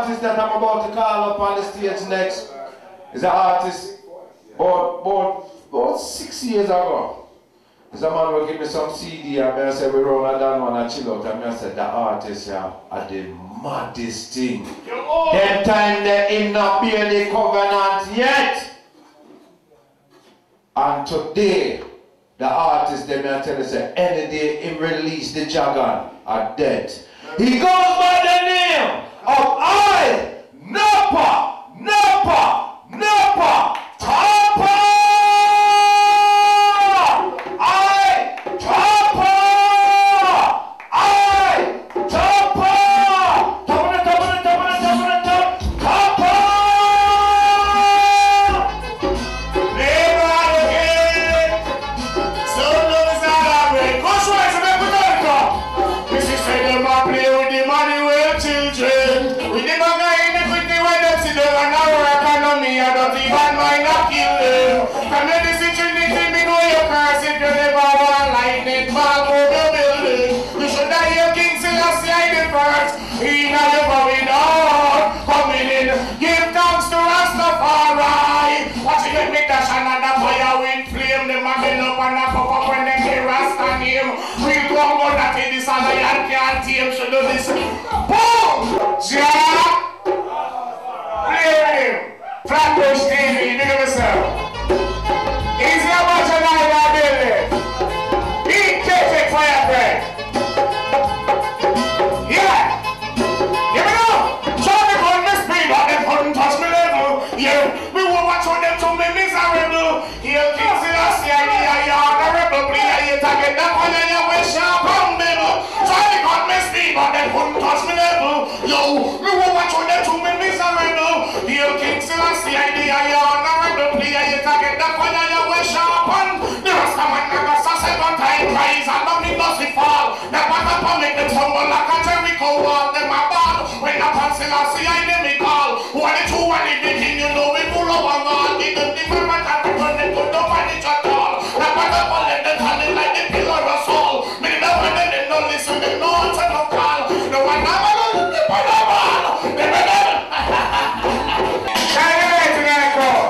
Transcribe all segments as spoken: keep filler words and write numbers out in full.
artist that I'm about to call up on the stage next is an artist about, about, about six years ago. There's a man who give me some C D and I said we run a down one and chill out and I said the artist yeah, are the maddest thing. Them time they in not bear the covenant yet. And today the artist them I tell you say any day he release the Jagan are dead. He goes by the name of I Napa Napa Napa Tapa. I Tapa. I Tapa. Tapa Tapa Tapa Tapa Tapa. Never again. So those are great. What's right to make with them? This is say them a play with the money with children. We never go in it with the way them see them and our economy. I don't even mind not kill them. Come here this is Trinity, me know you curse if you never want lightning ball over your building. You should die your King Selassie the first. He now you're going on. Coming in, give thanks to Rastafari. Watch you get me dash another fire with flame. Them a bend up and a pop up when them hear Rasta name. We'll go about that in this other and can't team. So do this. Boom! Jah! Play him. Flatbush T V, big up yourself. Easy how much an eye building. Eat cake fire bread. Yeah! Give me now! Show me on the speed, but they couldn't touch me level. Yeah, we will watch on them to me miserable. Here, King Selassie, I hear honorable. Play it again, that one and you wish you come, baby. Show me on the speed, but they couldn't touch me level. Yo, we will watch on them to me miserable. Here, King Selassie, I hear honorable. Play it again, that one and you wish you come. The rest of my niggas are second time rise and nothing does it fall. The water pump make them tumble like a Jericho wall. Them a ball. When the Prince Selassie I them me call. One the two and the king you know we pull up and all. Give them the purpose and return them to nobody at all. The water pump let them handle like the pillar of soul. Me the one them they don't listen them no answer no call. No one never knows the point of all. They better. Shine the light in the crowd.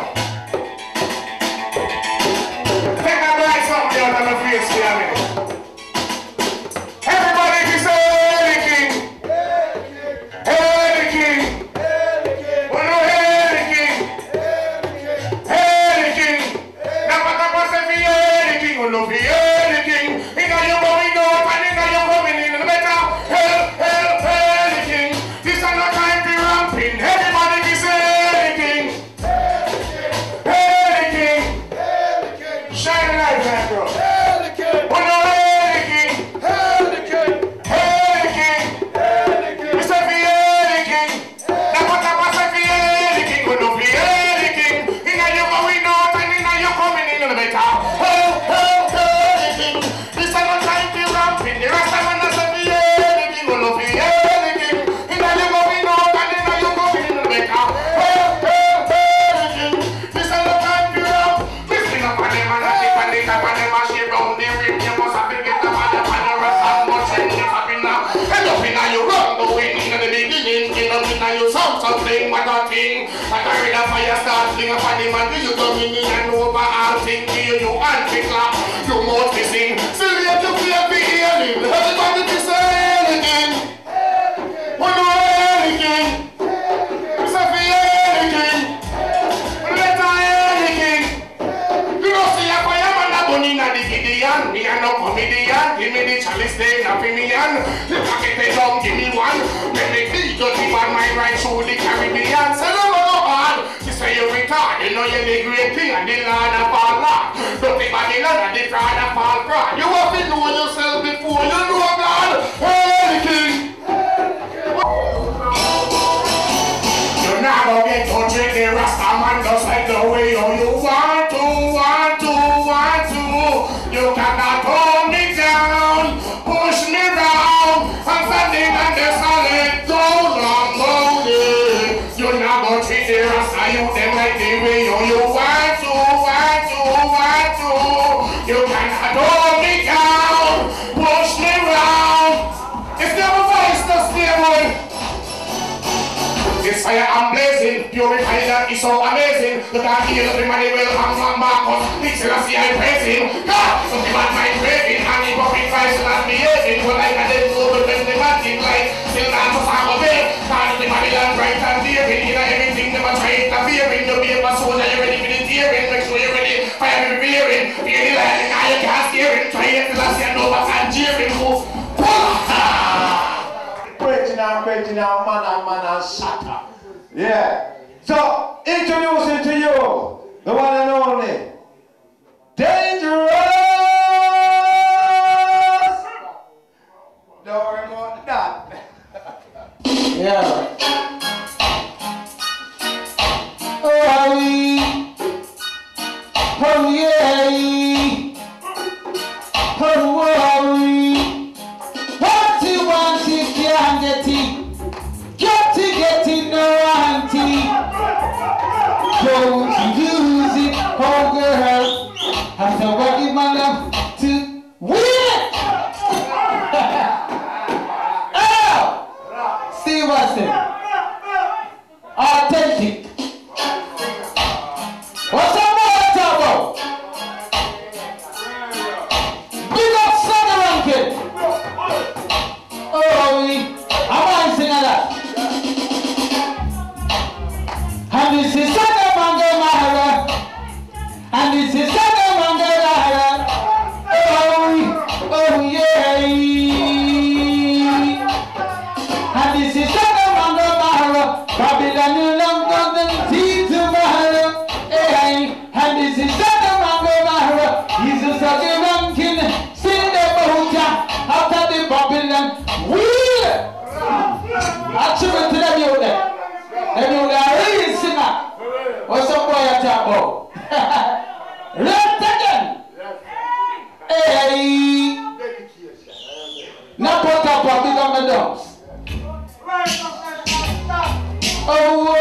Take that bright something out of the face here. Everybody can say hey the king. Hey the king. Oh no, hey the king. Hey the king. Now what I say for hey the king. Oh no, for hey the king. He got you going out and he got you coming in. The better help, help, hey the king. This is no time for ramping. Everybody can say hey the king. Hey the king. Shine the light, man, bro. Oh no, hey the king. Hey the king. We say for hey the king. Now what I say for hey the king. Oh no, for hey the king. He got you going out and he got you coming in. The better help, help, hey the king. This is no time for ramping. The rest of us say for hey the king. Oh no, for hey the king. He got you going out and he got you coming in. The better help, help, hey the king. This is no time for ramp. This thing up on them and I think on the cap and them and shape round the rim. You must have to get them on the panel rest and much and you have in now. End up in you run the wing in the beginning. Get up in you sound something what a thing. Like I read a fire start fling up on the man. You come in and over all things. You you and pick up. You must be sing. Still you have to play the healing. Everybody to say anything. What do anything? You say for anything. Let her anything. You know see a fireman a bunny na the Gideon. Me a no comedian. Give me the chalice day na me and the pocket they down give me one. Make me beat dirty man my right through the Caribbean. Say no no no hard. You say you retard. You know you're the great king and the Lord of all Lord. Don't think about the Lord and the fraud of all fraud. You have to know yourself before you know God. Hey the king. You're not gonna get to trick the Rasta man just like the way you want to, want to, want to. You cannot hold me down, push me round, I'm standing on the solid gold long loaded. You're not gonna treat the Rasta you them like the way you, you want to, want to, want to. You cannot hold me down, push me round. fire and blazing. Purify that is so amazing. You can't hear the money will hang on back on. Pixel as the eye praising. God, so the man mind breaking. And the puppet fights not behaving. Well, like I didn't go to the matic like still not to talk of it. Can't the money land right and David. You know everything they must try to fear in. You be a soldier, you ready for the tearing. Make sure you're ready for every veering. Be the light, now you can't steer it. Try it till I see no back and jeering. Move. Preaching and preaching and man and man and shatter. Yeah. So, introducing to you the one and only Dangerous. Don't worry about that. Yeah. Oh, oh yeah. Oh, oh, what you want you can't get it. Get it, get it, no auntie. Don't use it, oh girl. I said, what give my love to win it? Oh! See what's it? Authentic. What's up, what's up, bro? Big up Sunday Rankin. Oh, I want to sing that. And this is Sunday Mango Mahara. And this is Sunday Mango Mahara. Oh, oh yeah. And this is Sunday Mango Mahara. Babylon no longer than tea to Mahara. Hey, and this is Sunday Mango Mahara. He's a Sunday Rankin. Sing the Bahuja after the Babylon. Wheel. I tribute to them you there. Them you there are real singer. What's up boy I talk about? Left again. Hey. Now put up a big on the dumps. Oh,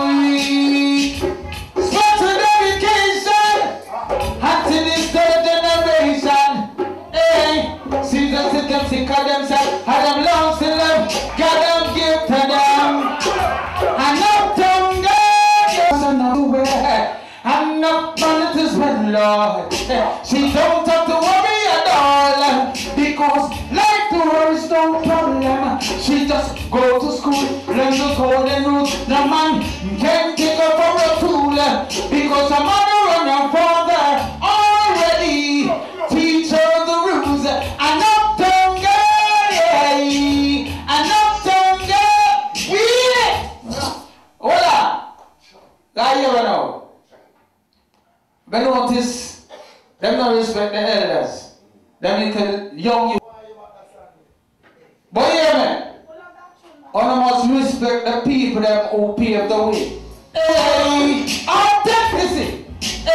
oh, special dedication unto this third generation. Hey, see them sit them sick of themselves, and them lost in love, God them give to them. And up to God, nowhere, and up on it as well, Lord. She don't have to worry at all, because life to her is no problem. She just go to school, learn the golden rules. The man can't take her for a fool, because her mother and her father already teach her the rules. And up to God, and up to God, we hola, lie here now. But notice, them not respect the elders. Them little young you. But hear me. One must respect the people that who pave the way. Hey, authenticity.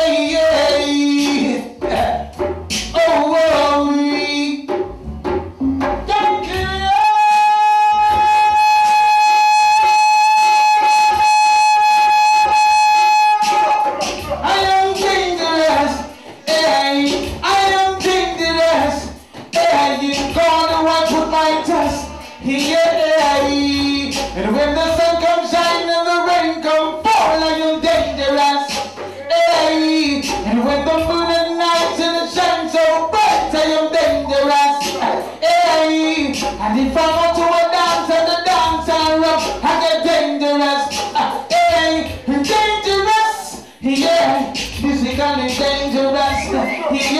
Hey, hey. Oh, oh, thank you. I am dangerous. Hey, I am dangerous. Hey, you gonna watch with my test. Yeah, and when the sun comes shine and the rain come fall, I am dangerous. Hey, and when the moon at night and it shines so bright, I am dangerous. Hey, and if I go to a dance and the dance I rough, I get dangerous. Hey, dangerous. Yeah, musically dangerous. Yeah.